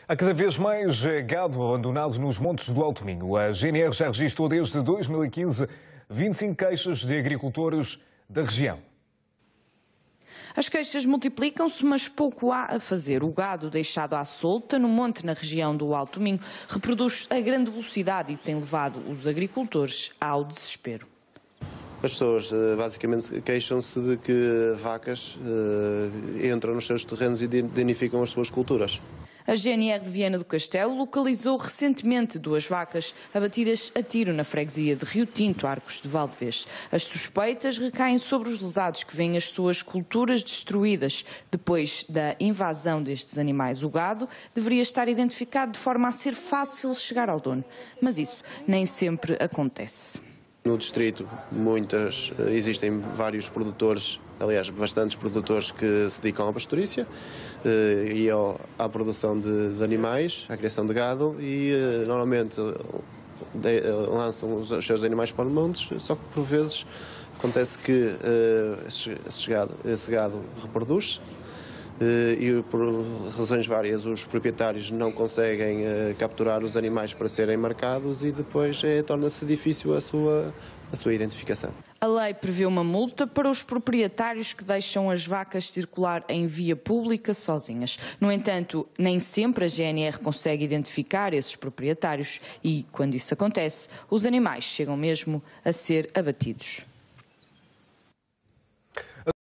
Há cada vez mais gado abandonado nos montes do Alto Minho. A GNR já registrou desde 2015 25 queixas de agricultores da região. As queixas multiplicam-se, mas pouco há a fazer. O gado deixado à solta no monte na região do Alto Minho reproduz a grande velocidade e tem levado os agricultores ao desespero. As pessoas basicamente queixam-se de que vacas entram nos seus terrenos e danificam as suas culturas. A GNR de Viana do Castelo localizou recentemente 2 vacas abatidas a tiro na freguesia de Rio Tinto, Arcos de Valdevez. As suspeitas recaem sobre os lesados que veem as suas culturas destruídas. Depois da invasão destes animais, o gado deveria estar identificado de forma a ser fácil chegar ao dono. Mas isso nem sempre acontece. No distrito existem vários produtores, aliás bastantes produtores que se dedicam à pastorícia e à produção de animais, à criação de gado e normalmente lançam os seus animais para os montes, só que por vezes acontece que esse gado reproduz-se e por razões várias os proprietários não conseguem capturar os animais para serem marcados e depois torna-se difícil a sua identificação. A lei prevê uma multa para os proprietários que deixam as vacas circular em via pública sozinhas. No entanto, nem sempre a GNR consegue identificar esses proprietários e, quando isso acontece, os animais chegam mesmo a ser abatidos.